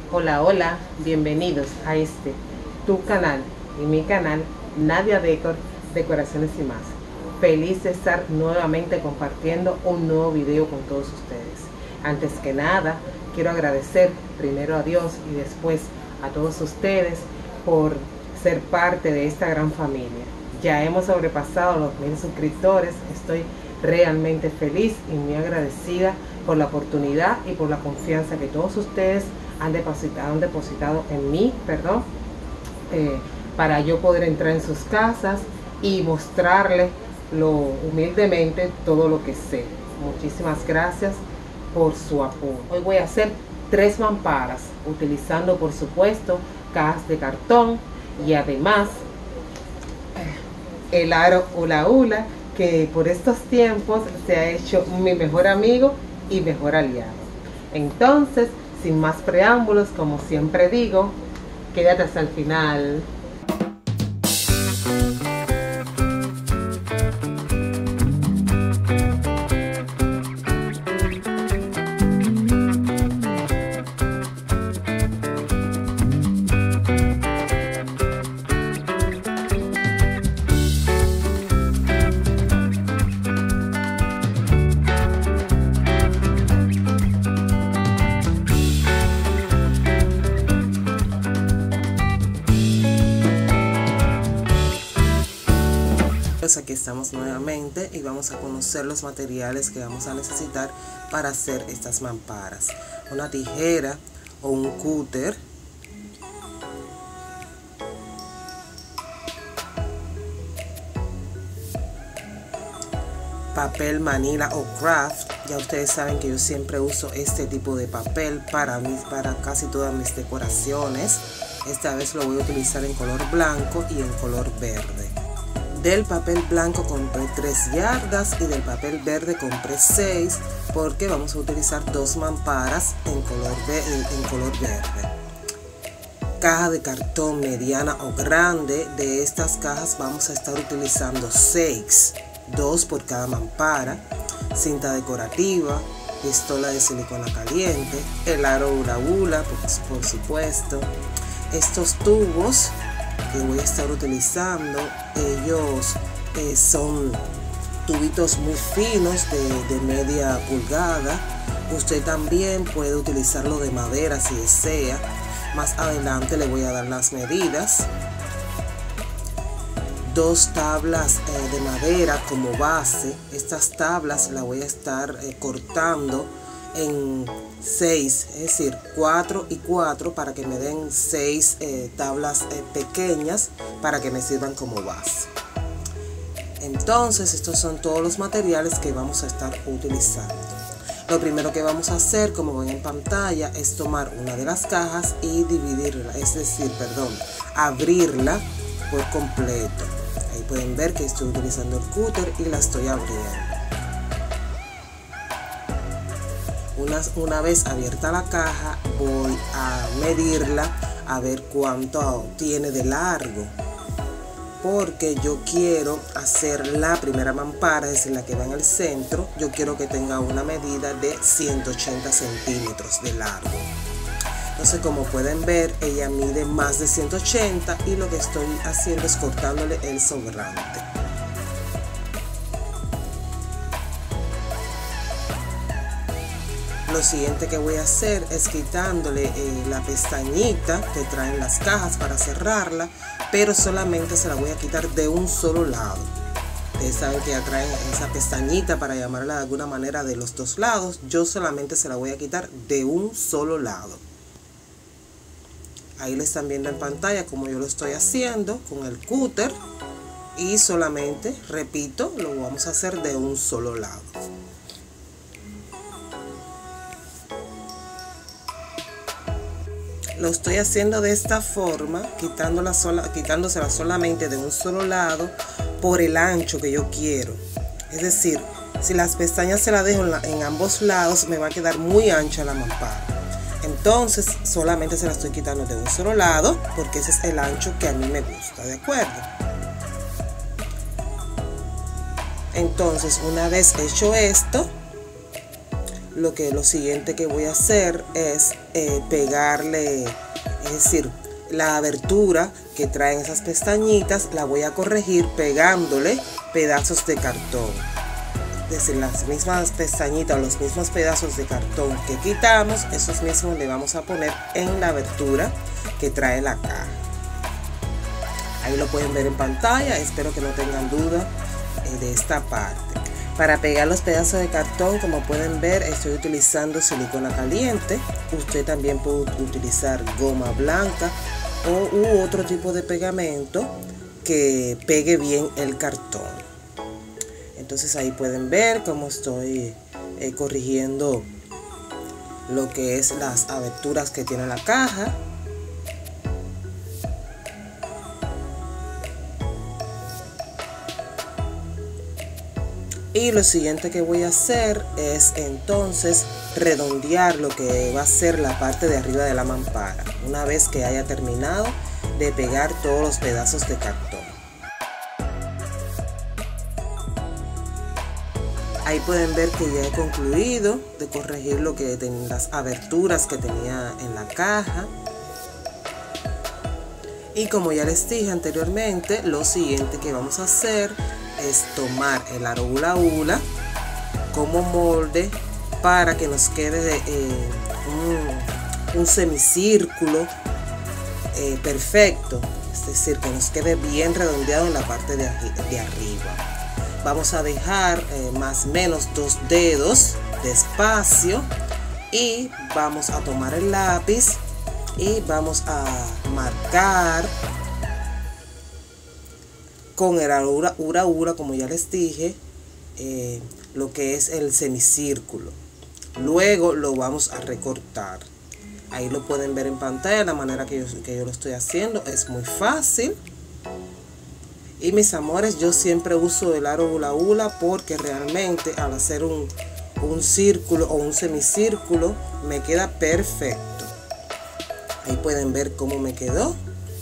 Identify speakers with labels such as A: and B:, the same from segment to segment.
A: Hola, hola, bienvenidos a tu canal y mi canal Nadia Decor, Decoraciones y más. Feliz de estar nuevamente compartiendo un nuevo video con todos ustedes. Antes que nada, quiero agradecer primero a Dios y después a todos ustedes por ser parte de esta gran familia. Ya hemos sobrepasado los 1000 suscriptores, estoy realmente feliz y muy agradecida por la oportunidad y por la confianza que todos ustedes han depositado en mí, para yo poder entrar en sus casas y mostrarles humildemente todo lo que sé. Muchísimas gracias por su apoyo. Hoy voy a hacer 3 mamparas utilizando, por supuesto, cajas de cartón y además el aro hula hula, que por estos tiempos se ha hecho mi mejor amigo y mejor aliado. Entonces, sin más preámbulos, como siempre digo, quédate hasta el final. Aquí estamos nuevamente y vamos a conocer los materiales que vamos a necesitar para hacer estas mamparas. Una tijera o un cúter, papel manila o craft. Ya ustedes saben que yo siempre uso este tipo de papel para casi todas mis decoraciones. Esta vez lo voy a utilizar en color blanco y en color verde. Del papel blanco compré 3 yardas y del papel verde compré 6 porque vamos a utilizar 2 mamparas en color verde. Caja de cartón mediana o grande. De estas cajas vamos a estar utilizando 6, 2 por cada mampara. Cinta decorativa, pistola de silicona caliente, el aro hula hula, por supuesto. Estos tubos que voy a estar utilizando, ellos son tubitos muy finos de media pulgada. Usted también puede utilizarlo de madera si desea. Más adelante le voy a dar las medidas. 2 tablas de madera como base. Estas tablas las voy a estar cortando en 6, es decir, 4 y 4 para que me den 6 tablas pequeñas para que me sirvan como base. Entonces, estos son todos los materiales que vamos a estar utilizando. Lo primero que vamos a hacer, como ven en pantalla, es tomar una de las cajas y dividirla, abrirla por completo. Ahí pueden ver que estoy utilizando el cúter y la estoy abriendo. Una vez abierta la caja, voy a medirla a ver cuánto tiene de largo, porque yo quiero hacer la primera mampara, es decir, la que va en el centro. Yo quiero que tenga una medida de 180 centímetros de largo. Entonces, como pueden ver, ella mide más de 180 y lo que estoy haciendo es cortándole el sobrante. Lo siguiente que voy a hacer es quitándole la pestañita que traen las cajas para cerrarla, pero solamente se la voy a quitar de un solo lado. Ustedes saben que ya traen esa pestañita para llamarla de alguna manera de los 2 lados. Yo solamente se la voy a quitar de un solo lado. Ahí le están viendo en pantalla como yo lo estoy haciendo con el cúter, y solamente, repito, lo vamos a hacer de un solo lado. Lo estoy haciendo de esta forma, quitándosela solamente de un solo lado por el ancho que yo quiero. Es decir, si las pestañas se las dejo en ambos lados, me va a quedar muy ancha la mampara. Entonces, solamente se la estoy quitando de un solo lado porque ese es el ancho que a mí me gusta, ¿de acuerdo? Entonces, una vez hecho esto, lo siguiente que voy a hacer es pegarle, es decir, la abertura que traen esas pestañitas la voy a corregir pegándole pedazos de cartón. Es decir, las mismas pestañitas o los mismos pedazos de cartón que quitamos, esos mismos le vamos a poner en la abertura que trae la caja. Ahí lo pueden ver en pantalla, espero que no tengan duda de esta parte. Para pegar los pedazos de cartón, como pueden ver, estoy utilizando silicona caliente. Usted también puede utilizar goma blanca u otro tipo de pegamento que pegue bien el cartón. Entonces ahí pueden ver cómo estoy corrigiendo lo que es las aberturas que tiene la caja. Y lo siguiente que voy a hacer es entonces redondear lo que va a ser la parte de arriba de la mampara, una vez que haya terminado de pegar todos los pedazos de cartón. Ahí pueden ver que ya he concluido de corregir lo que las aberturas que tenía en la caja. Y como ya les dije anteriormente, lo siguiente que vamos a hacer es tomar el aro hula hula como molde para que nos quede un semicírculo perfecto, es decir, que nos quede bien redondeado en la parte de arriba. Vamos a dejar más o menos 2 dedos de espacio y vamos a tomar el lápiz y vamos a marcar con el aro hula hula, como ya les dije, lo que es el semicírculo. Luego lo vamos a recortar. Ahí lo pueden ver en pantalla, la manera que yo lo estoy haciendo es muy fácil. Y mis amores, yo siempre uso el aro hula hula porque realmente al hacer un círculo o un semicírculo me queda perfecto. Ahí pueden ver cómo me quedó.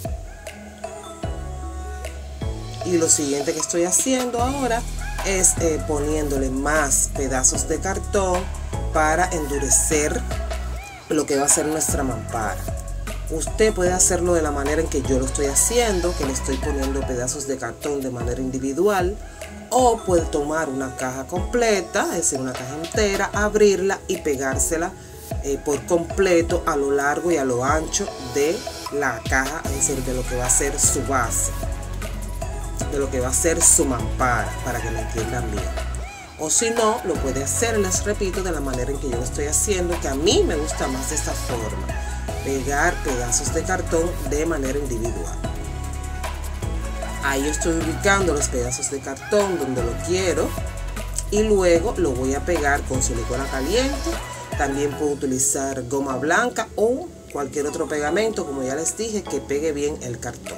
A: Y lo siguiente que estoy haciendo ahora es poniéndole más pedazos de cartón para endurecer lo que va a ser nuestra mampara. Usted puede hacerlo de la manera en que yo lo estoy haciendo, que le estoy poniendo pedazos de cartón de manera individual, o puede tomar una caja completa, es decir, una caja entera, abrirla y pegársela por completo a lo largo y a lo ancho de la caja, es decir, de lo que va a ser su base, de lo que va a ser su mampara, para que me entiendan bien. O si no, lo puede hacer, les repito, de la manera en que yo lo estoy haciendo, que a mí me gusta más de esta forma, pegar pedazos de cartón de manera individual. Ahí yo estoy ubicando los pedazos de cartón donde lo quiero y luego lo voy a pegar con silicona caliente. También puedo utilizar goma blanca o cualquier otro pegamento, como ya les dije, que pegue bien el cartón.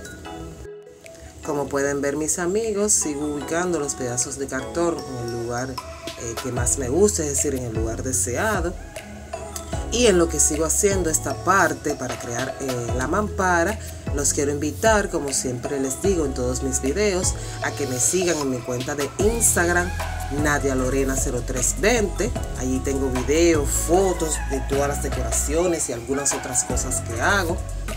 A: Como pueden ver, mis amigos, sigo ubicando los pedazos de cartón en el lugar que más me gusta, es decir, en el lugar deseado. Y en lo que sigo haciendo esta parte para crear la mampara, los quiero invitar, como siempre les digo en todos mis videos, a que me sigan en mi cuenta de Instagram, Nadia Lorena 0320. Allí tengo videos, fotos de todas las decoraciones y algunas otras cosas que hago.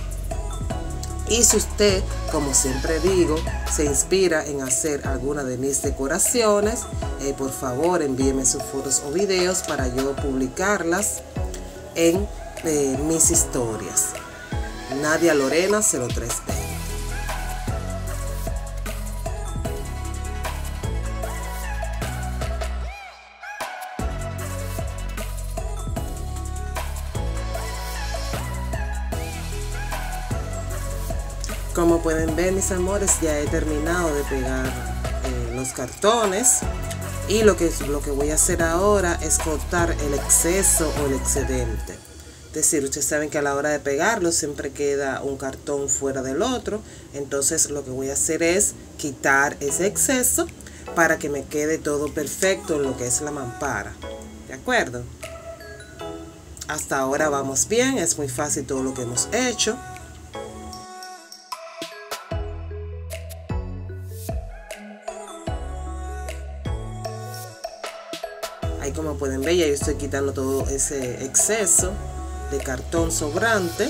A: Y si usted, como siempre digo, se inspira en hacer alguna de mis decoraciones, por favor envíeme sus fotos o videos para yo publicarlas en mis historias. Nadia Lorena 0320. Como pueden ver, mis amores, ya he terminado de pegar los cartones. Y lo que voy a hacer ahora es cortar el exceso o el excedente. Es decir, ustedes saben que a la hora de pegarlo siempre queda un cartón fuera del otro. Entonces lo que voy a hacer es quitar ese exceso para que me quede todo perfecto en lo que es la mampara. ¿De acuerdo? Hasta ahora vamos bien, es muy fácil todo lo que hemos hecho. Ahí como como pueden ver, ya yo estoy quitando todo ese exceso de cartón sobrante.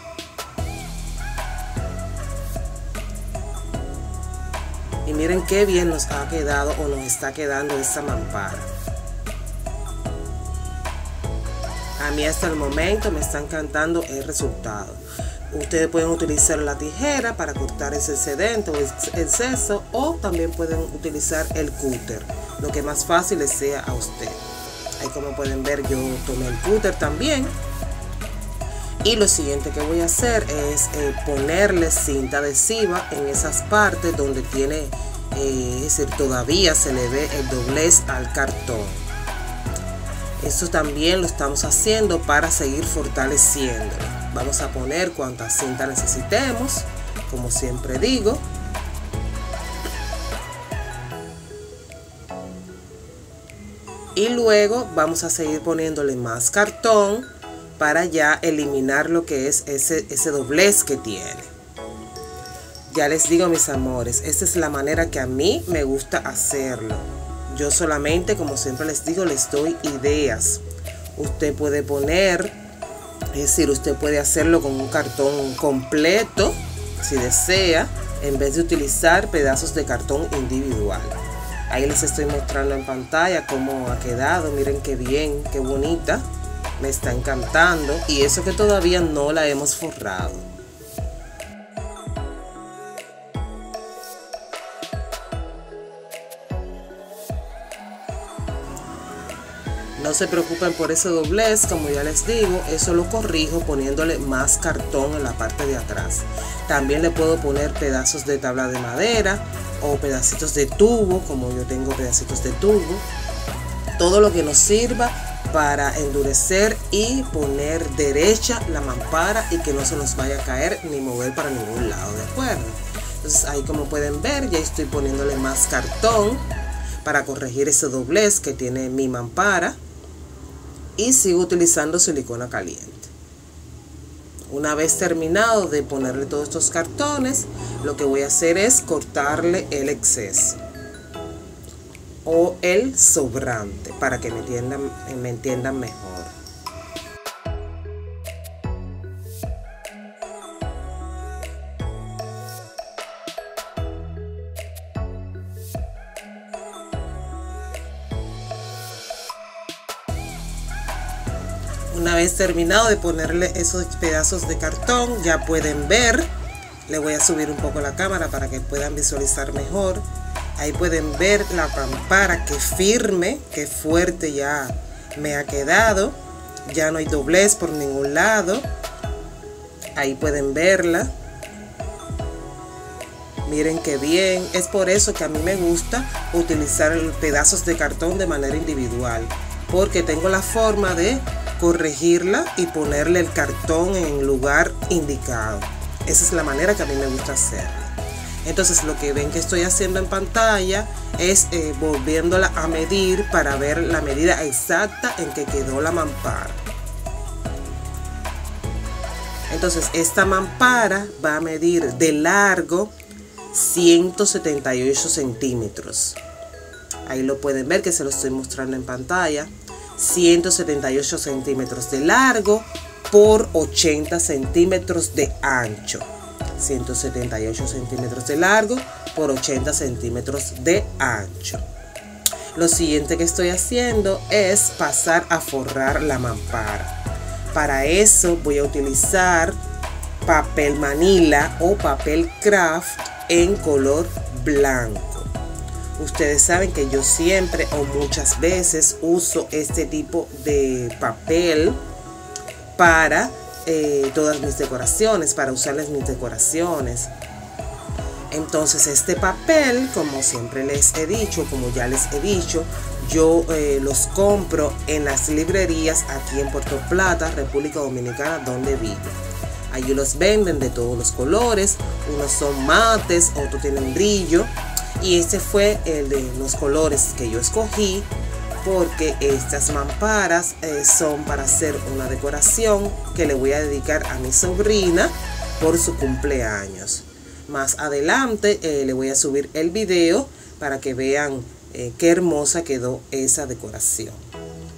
A: Y miren qué bien nos ha quedado o nos está quedando esta mampara. A mí hasta el momento me está encantando el resultado. Ustedes pueden utilizar la tijera para cortar ese excedente o exceso, o también pueden utilizar el cúter, lo que más fácil les sea a usted. Ahí como pueden ver, yo tomé el cúter también. Y lo siguiente que voy a hacer es ponerle cinta adhesiva en esas partes donde tiene, es decir, todavía se le ve el doblez al cartón. Esto también lo estamos haciendo para seguir fortaleciéndolo. Vamos a poner cuantas cinta necesitemos, como siempre digo. Y luego vamos a seguir poniéndole más cartón para ya eliminar lo que es ese doblez que tiene. Ya les digo, mis amores, esta es la manera que a mí me gusta hacerlo. Yo solamente, como siempre les digo, les doy ideas. Usted puede poner, es decir, usted puede hacerlo con un cartón completo, si desea, en vez de utilizar pedazos de cartón individual. Ahí les estoy mostrando en pantalla cómo ha quedado. Miren qué bien, qué bonita. Me está encantando. Y eso que todavía no la hemos forrado. No se preocupen por ese doblez, como ya les digo, eso lo corrijo poniéndole más cartón en la parte de atrás. También le puedo poner pedazos de tabla de madera o pedacitos de tubo, como yo tengo pedacitos de tubo. Todo lo que nos sirva para endurecer y poner derecha la mampara y que no se nos vaya a caer ni mover para ningún lado, ¿de acuerdo? Entonces ahí como pueden ver, ya estoy poniéndole más cartón para corregir ese doblez que tiene mi mampara. Y sigo utilizando silicona caliente. Una vez terminado de ponerle todos estos cartones, lo que voy a hacer es cortarle el exceso o el sobrante para que me entiendan mejor. Una vez terminado de ponerle esos pedazos de cartón, ya pueden ver, le voy a subir un poco la cámara para que puedan visualizar mejor. Ahí pueden ver la mampara, que firme, que fuerte ya me ha quedado. Ya no hay doblez por ningún lado. Ahí pueden verla. Miren qué bien. Es por eso que a mí me gusta utilizar pedazos de cartón de manera individual, porque tengo la forma de corregirla y ponerle el cartón en el lugar indicado. Esa es la manera que a mí me gusta hacerla. Entonces lo que ven que estoy haciendo en pantalla es volviéndola a medir para ver la medida exacta en que quedó la mampara. Entonces esta mampara va a medir de largo 178 centímetros. Ahí lo pueden ver que se lo estoy mostrando en pantalla. 178 centímetros de largo por 80 centímetros de ancho. 178 centímetros de largo por 80 centímetros de ancho. Lo siguiente que estoy haciendo es pasar a forrar la mampara. Para eso voy a utilizar papel manila o papel craft en color blanco. Ustedes saben que yo siempre o muchas veces uso este tipo de papel para todas mis decoraciones, para usarles mis decoraciones. Entonces este papel, como siempre les he dicho, como ya les he dicho, yo los compro en las librerías aquí en Puerto Plata, República Dominicana, donde vivo. Allí los venden de todos los colores, unos son mates, otros tienen brillo. Y este fue el de los colores que yo escogí, porque estas mamparas son para hacer una decoración que le voy a dedicar a mi sobrina por su cumpleaños. Más adelante le voy a subir el video para que vean qué hermosa quedó esa decoración.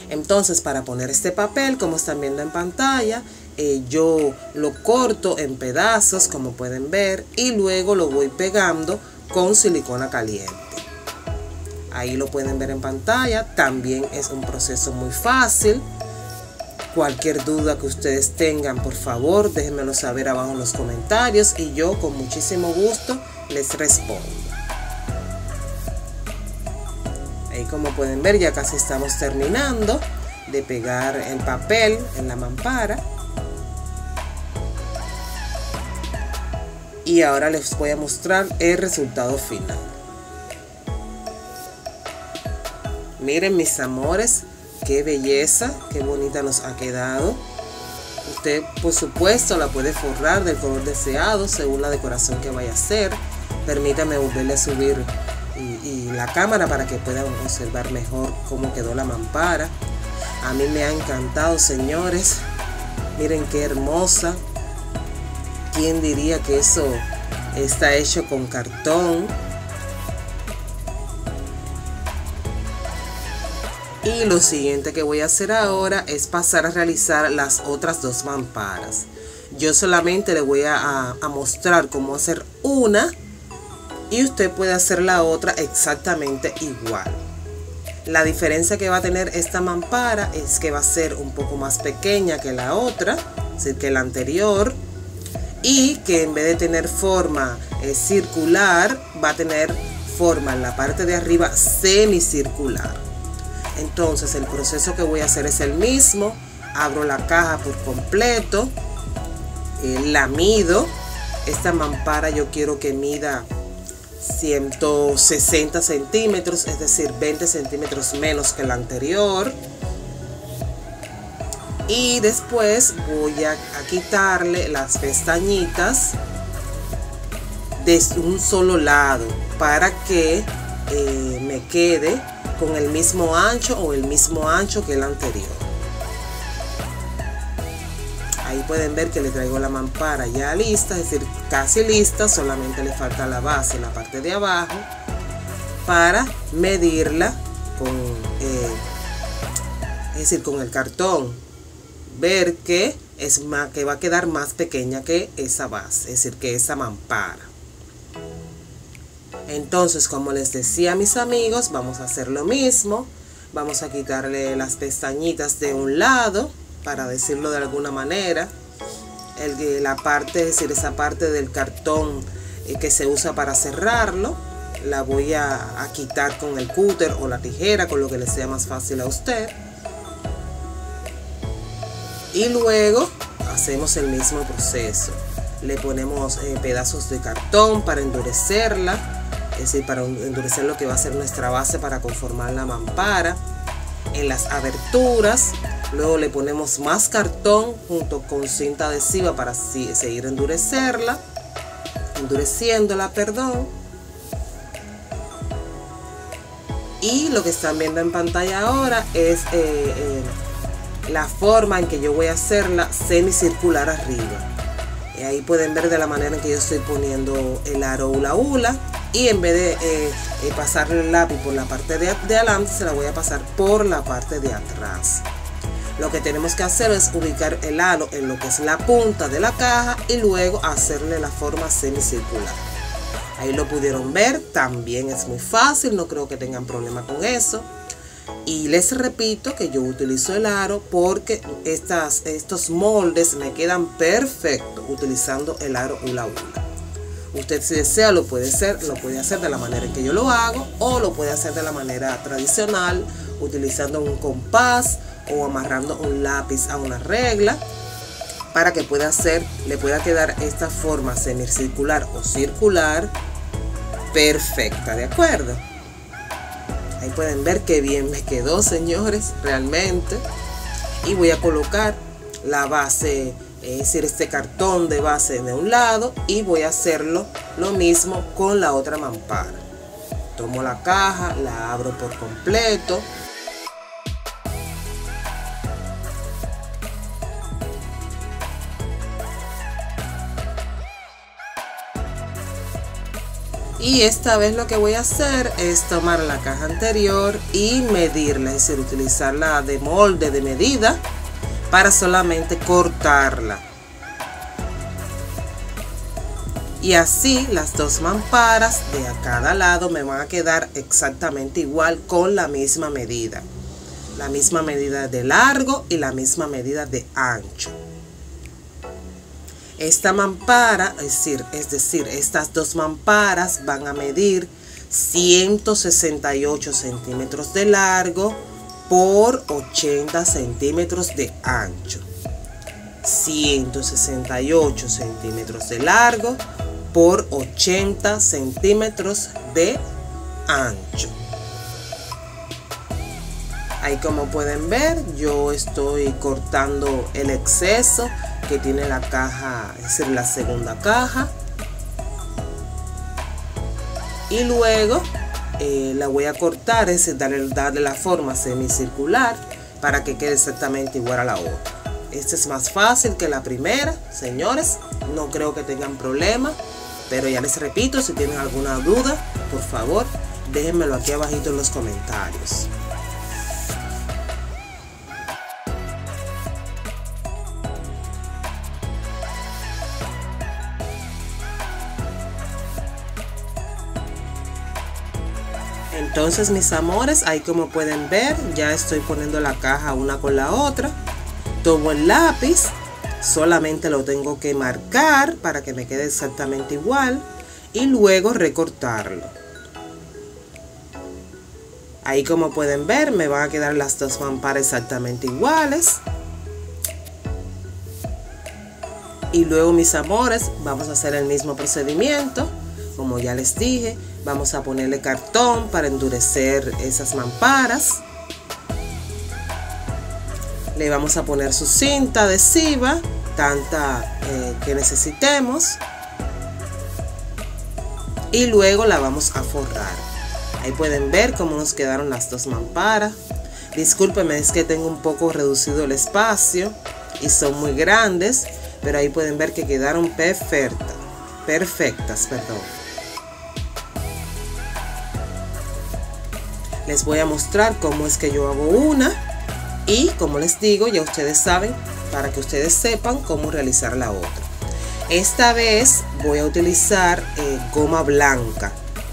A: Entonces, para poner este papel, como están viendo en pantalla, yo lo corto en pedazos, como pueden ver, y luego lo voy pegando con silicona caliente. Ahí lo pueden ver en pantalla. También es un proceso muy fácil. Cualquier duda que ustedes tengan, por favor, déjenmelo saber abajo en los comentarios y yo con muchísimo gusto les respondo. Ahí, como pueden ver, ya casi estamos terminando de pegar el papel en la mampara. Y ahora les voy a mostrar el resultado final. Miren, mis amores, qué belleza, qué bonita nos ha quedado. Usted, por supuesto, la puede forrar del color deseado según la decoración que vaya a hacer. Permítame volverle a subir y la cámara para que puedan observar mejor cómo quedó la mampara. A mí me ha encantado, señores. Miren qué hermosa. ¿Quién diría que eso está hecho con cartón? Y lo siguiente que voy a hacer ahora es pasar a realizar las otras dos mamparas. Yo solamente le voy a mostrar cómo hacer una y usted puede hacer la otra exactamente igual. La diferencia que va a tener esta mampara es que va a ser un poco más pequeña que la otra, es decir, que la anterior, y que en vez de tener forma circular, va a tener forma en la parte de arriba semicircular. Entonces el proceso que voy a hacer es el mismo. Abro la caja por completo, la mido. Esta mampara yo quiero que mida 160 centímetros, es decir, 20 centímetros menos que la anterior. Y después voy a quitarle las pestañitas de un solo lado para que me quede con el mismo ancho o el mismo ancho que el anterior. Ahí pueden ver que le traigo la mampara ya lista, es decir, casi lista, solamente le falta la base en la parte de abajo para medirla con, es decir, con el cartón, ver que va a quedar más pequeña que esa base, es decir, que esa mampara. Entonces, como les decía, mis amigos, vamos a hacer lo mismo. Vamos a quitarle las pestañitas de un lado, para decirlo de alguna manera. La parte, es decir, esa parte del cartón que se usa para cerrarlo, la voy a quitar con el cúter o la tijera, con lo que le sea más fácil a usted. Y luego hacemos el mismo proceso. Le ponemos pedazos de cartón para endurecerla. Es decir, para endurecer lo que va a ser nuestra base para conformar la mampara. En las aberturas, luego le ponemos más cartón junto con cinta adhesiva para así seguir endureciéndola, perdón. Y lo que están viendo en pantalla ahora es la forma en que yo voy a hacerla semicircular arriba. Y ahí pueden ver de la manera en que yo estoy poniendo el aro hula hula. Y en vez de pasarle el lápiz por la parte de adelante, se la voy a pasar por la parte de atrás. Lo que tenemos que hacer es ubicar el aro en lo que es la punta de la caja y luego hacerle la forma semicircular. Ahí lo pudieron ver, también es muy fácil, no creo que tengan problema con eso. Y les repito que yo utilizo el aro porque estos moldes me quedan perfectos utilizando el aro hula hula. Usted, si desea, lo puede hacer de la manera en que yo lo hago, o lo puede hacer de la manera tradicional, utilizando un compás o amarrando un lápiz a una regla, para que le pueda quedar esta forma semicircular o circular perfecta, ¿de acuerdo? Ahí pueden ver qué bien me quedó, señores, realmente. Y voy a colocar la base, es decir, este cartón de base de un lado, y voy a hacerlo lo mismo con la otra mampara. Tomo la caja, la abro por completo. Y esta vez lo que voy a hacer es tomar la caja anterior y medirla, es decir, utilizarla de molde, de medida, para solamente cortarla. Y así las dos mamparas de a cada lado me van a quedar exactamente igual, con la misma medida. La misma medida de largo y la misma medida de ancho. Esta mampara, es decir, estas dos mamparas van a medir 168 centímetros de largo por 80 centímetros de ancho. 168 centímetros de largo por 80 centímetros de ancho. Ahí, como pueden ver, yo estoy cortando el exceso que tiene la caja, es decir, la segunda caja. Y luego la voy a cortar, es decir, darle la forma semicircular para que quede exactamente igual a la otra. Este es más fácil que la primera, señores. No creo que tengan problema. Pero ya les repito, si tienen alguna duda, por favor, déjenmelo aquí abajito en los comentarios. Entonces, mis amores, ahí como pueden ver, ya estoy poniendo la caja una con la otra. Tomo el lápiz, solamente lo tengo que marcar para que me quede exactamente igual y luego recortarlo. Ahí como pueden ver, me van a quedar las dos mamparas exactamente iguales. Y luego, mis amores, vamos a hacer el mismo procedimiento. Como ya les dije, vamos a ponerle cartón para endurecer esas mamparas. Le vamos a poner su cinta adhesiva, tanta que necesitemos. Y luego la vamos a forrar. Ahí pueden ver cómo nos quedaron las dos mamparas. Discúlpenme, es que tengo un poco reducido el espacio y son muy grandes, pero ahí pueden ver que quedaron perfectas, perdón. Les voy a mostrar cómo es que yo hago una y, como les digo, ya ustedes saben, para que ustedes sepan cómo realizar la otra. Esta vez voy a utilizar goma blanca.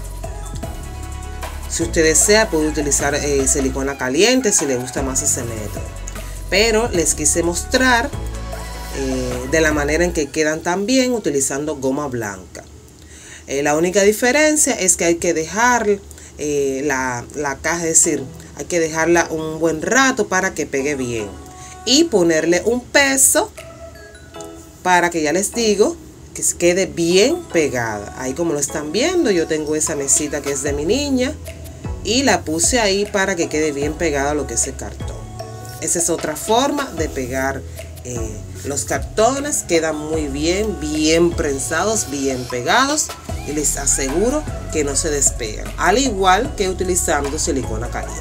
A: Si usted desea, puede utilizar silicona caliente si le gusta más ese método. Pero les quise mostrar de la manera en que quedan también utilizando goma blanca. La única diferencia es que hay que dejar la caja, es decir, hay que dejarla un buen rato para que pegue bien. Y ponerle un peso para que, ya les digo, que quede bien pegada. Ahí como lo están viendo, yo tengo esa mesita que es de mi niña y la puse ahí para que quede bien pegada a lo que es el cartón. Esa es otra forma de pegar los cartones. Quedan muy bien, bien prensados, bien pegados y les aseguro que no se despegan, al igual que utilizando silicona caliente.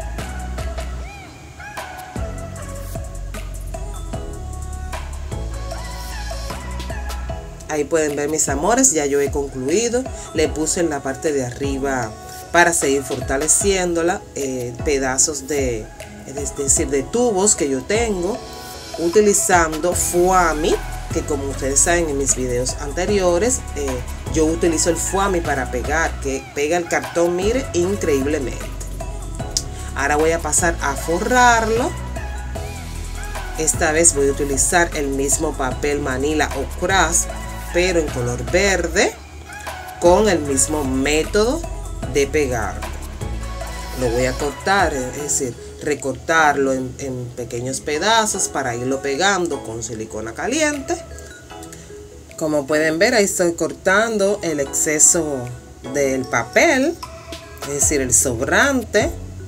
A: Ahí pueden ver, mis amores, ya yo he concluido. Le puse en la parte de arriba, para seguir fortaleciéndola, pedazos es decir, de tubos que yo tengo, utilizando foamy, que como ustedes saben en mis videos anteriores, yo utilizo el foamy para pegar, que pega el cartón, mire, increíblemente. Ahora voy a pasar a forrarlo. Esta vez voy a utilizar el mismo papel Manila o Craft, pero en color verde, con el mismo método de pegarlo. Lo voy a cortar, es decir, recortarlo en pequeños pedazos para irlo pegando con silicona caliente. Como pueden ver, ahí estoy cortando el exceso del papel, es decir, el sobrante.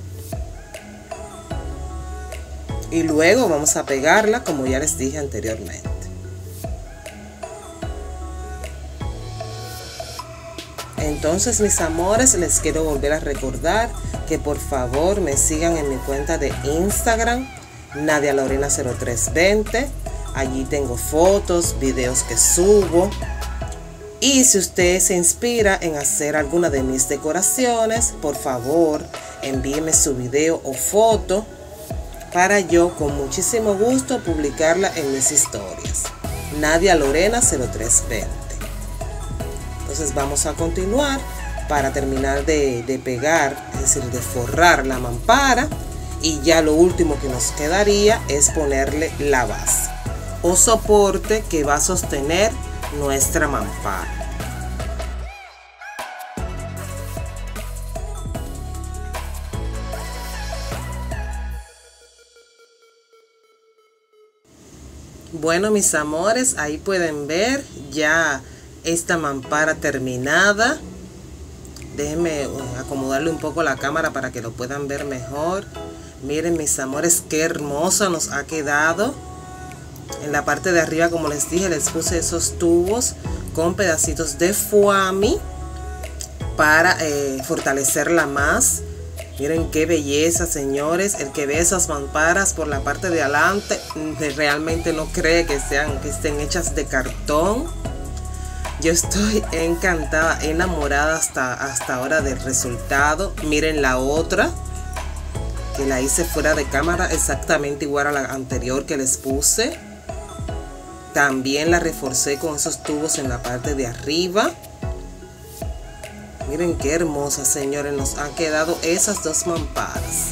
A: Y luego vamos a pegarla, como ya les dije anteriormente. Entonces, mis amores, les quiero volver a recordar que por favor me sigan en mi cuenta de Instagram, Nadia Lorena 0320. Allí tengo fotos, videos que subo Y si usted se inspira en hacer alguna de mis decoraciones, por favor envíeme su video o foto para yo con muchísimo gusto publicarla en mis historias. Nadia Lorena 0320. Entonces vamos a continuar para terminar de pegar, es decir, de forrar la mampara. Y ya lo último que nos quedaría es ponerle la base o soporte que va a sostener nuestra mampara. Bueno, mis amores, ahí pueden ver ya esta mampara terminada. Déjenme acomodarle un poco la cámara para que lo puedan ver mejor. Miren, mis amores, qué hermosa nos ha quedado. En la parte de arriba, como les dije, les puse esos tubos con pedacitos de foamy para fortalecerla más. Miren qué belleza, señores. El que ve esas mamparas por la parte de adelante realmente no cree que estén hechas de cartón. Yo estoy encantada, enamorada hasta ahora del resultado. Miren la otra, que la hice fuera de cámara, exactamente igual a la anterior que les puse. También la reforcé con esos tubos en la parte de arriba. Miren qué hermosas, señores, nos han quedado esas dos mamparas.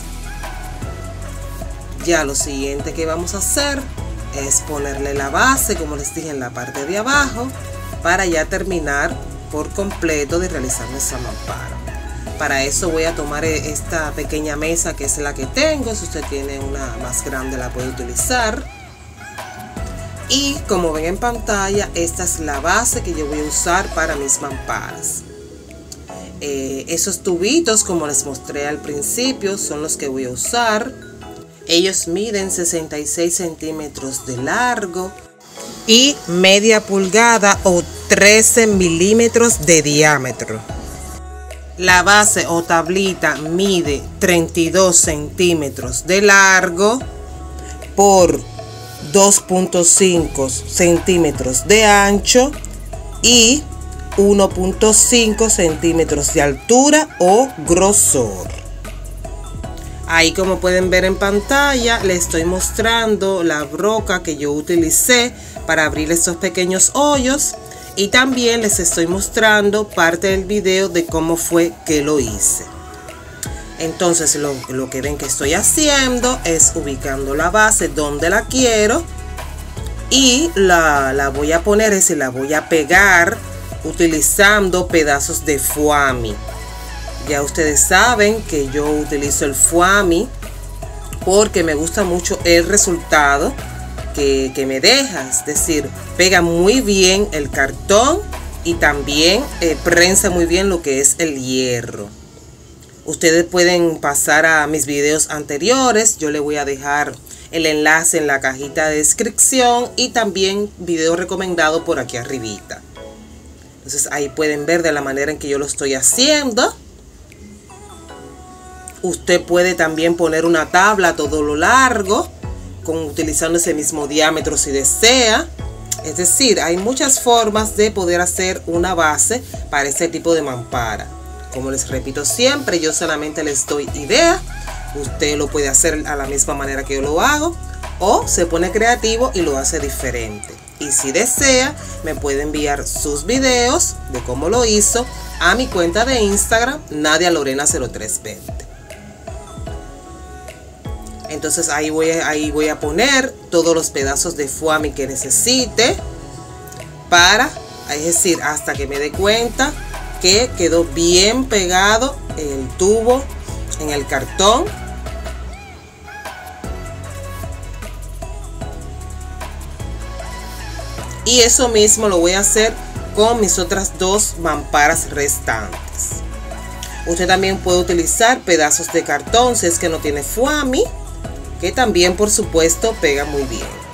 A: Ya lo siguiente que vamos a hacer es ponerle la base, como les dije, en la parte de abajo, para ya terminar por completo de realizar nuestra mampara. Para eso voy a tomar esta pequeña mesa, que es la que tengo. Si usted tiene una más grande la puede utilizar. Y como ven en pantalla, esta es la base que yo voy a usar para mis mamparas. Esos tubitos, como les mostré al principio, son los que voy a usar. Ellos miden 66 centímetros de largo y media pulgada o 13 milímetros de diámetro. La base o tablita mide 32 centímetros de largo por 2.5 centímetros de ancho y 1.5 centímetros de altura o grosor. Ahí, como pueden ver en pantalla, les estoy mostrando la broca que yo utilicé para abrir estos pequeños hoyos, y también les estoy mostrando parte del video de cómo fue que lo hice. Entonces lo que ven que estoy haciendo es ubicando la base donde la quiero y la voy a poner, es decir, la voy a pegar utilizando pedazos de foamy. Ya ustedes saben que yo utilizo el foamy porque me gusta mucho el resultado que me deja, es decir, pega muy bien el cartón y también prensa muy bien lo que es el hierro. Ustedes pueden pasar a mis videos anteriores, yo les voy a dejar el enlace en la cajita de descripción y también video recomendado por aquí arribita. Entonces ahí pueden ver de la manera en que yo lo estoy haciendo. Usted puede también poner una tabla a todo lo largo, utilizando ese mismo diámetro si desea. Es decir, hay muchas formas de poder hacer una base para este tipo de mampara. Como les repito siempre, yo solamente les doy idea. Usted lo puede hacer a la misma manera que yo lo hago, o se pone creativo y lo hace diferente. Y si desea, me puede enviar sus videos de cómo lo hizo a mi cuenta de Instagram, Nadia Lorena 0320. Entonces ahí voy a poner todos los pedazos de foamy que necesite es decir, hasta que me dé cuenta que quedó bien pegado el tubo en el cartón. Y eso mismo lo voy a hacer con mis otras dos mamparas restantes. Usted también puede utilizar pedazos de cartón si es que no tiene foamy, que también por supuesto pega muy bien.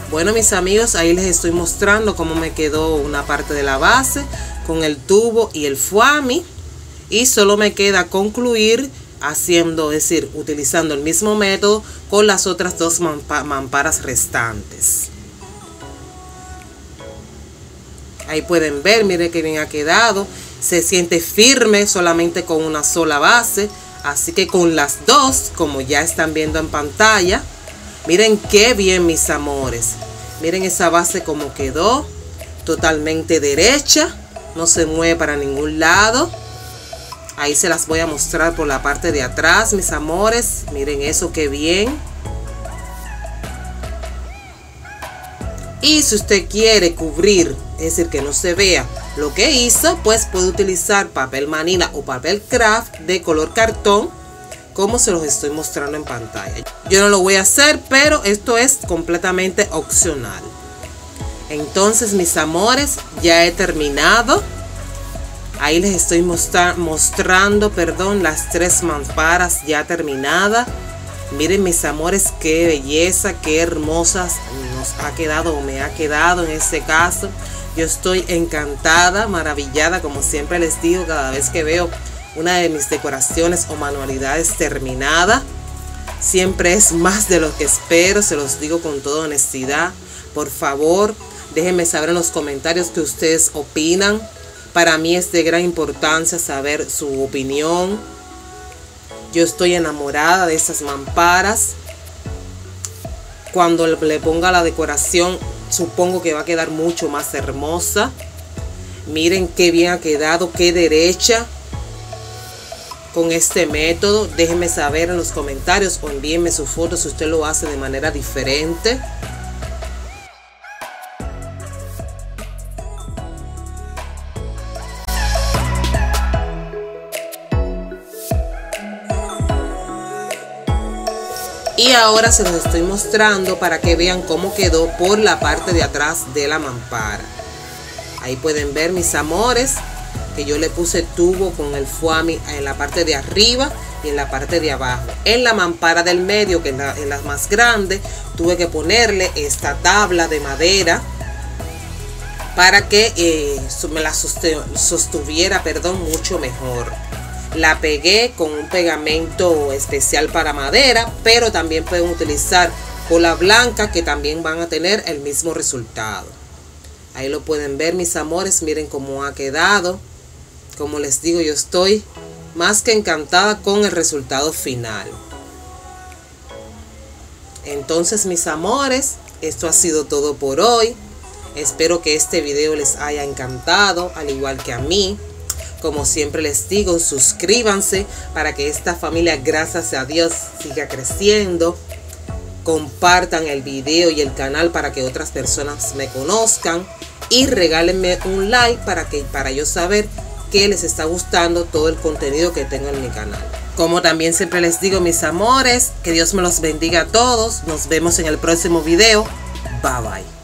A: Bueno, mis amigos, ahí les estoy mostrando cómo me quedó una parte de la base con el tubo y el foamy. Y solo me queda concluir haciendo, es decir, utilizando el mismo método con las otras dos mamparas restantes. Ahí pueden ver, miren que bien ha quedado. Se siente firme solamente con una sola base. Así que con las dos, como ya están viendo en pantalla, miren qué bien, mis amores. Miren esa base como quedó. Totalmente derecha. No se mueve para ningún lado. Ahí se las voy a mostrar por la parte de atrás, mis amores. Miren eso, qué bien. Y si usted quiere cubrir, es decir, que no se vea lo que hizo, pues puede utilizar papel manila o papel craft de color cartón, como se los estoy mostrando en pantalla. Yo no lo voy a hacer, pero esto es completamente opcional. Entonces, mis amores, ya he terminado. Ahí les estoy mostrando, las 3 mamparas ya terminadas. Miren, mis amores, qué belleza, qué hermosas nos ha quedado o me ha quedado en este caso. Yo estoy encantada, maravillada, como siempre les digo, cada vez que veo una de mis decoraciones o manualidades terminada. Siempre es más de lo que espero, se los digo con toda honestidad. Por favor, déjenme saber en los comentarios qué ustedes opinan. Para mí es de gran importancia saber su opinión. Yo estoy enamorada de estas mamparas. Cuando le ponga la decoración, supongo que va a quedar mucho más hermosa. Miren qué bien ha quedado, qué derecha con este método. Déjenme saber en los comentarios o envíenme su foto si usted lo hace de manera diferente. Y ahora se los estoy mostrando para que vean cómo quedó por la parte de atrás de la mampara. Ahí pueden ver, mis amores, que yo le puse tubo con el foamy en la parte de arriba y en la parte de abajo. En la mampara del medio, que es la más grande, tuve que ponerle esta tabla de madera para que me la sostuviera, mucho mejor. La pegué con un pegamento especial para madera, pero también pueden utilizar cola blanca, que también van a tener el mismo resultado. Ahí lo pueden ver, mis amores, miren cómo ha quedado. Como les digo, yo estoy más que encantada con el resultado final. Entonces, mis amores, esto ha sido todo por hoy. Espero que este video les haya encantado, al igual que a mí. Como siempre les digo, suscríbanse para que esta familia, gracias a Dios, siga creciendo. Compartan el video y el canal para que otras personas me conozcan. Y regálenme un like para yo saber que les está gustando todo el contenido que tengo en mi canal. Como también siempre les digo, mis amores, que Dios me los bendiga a todos. Nos vemos en el próximo video. Bye bye.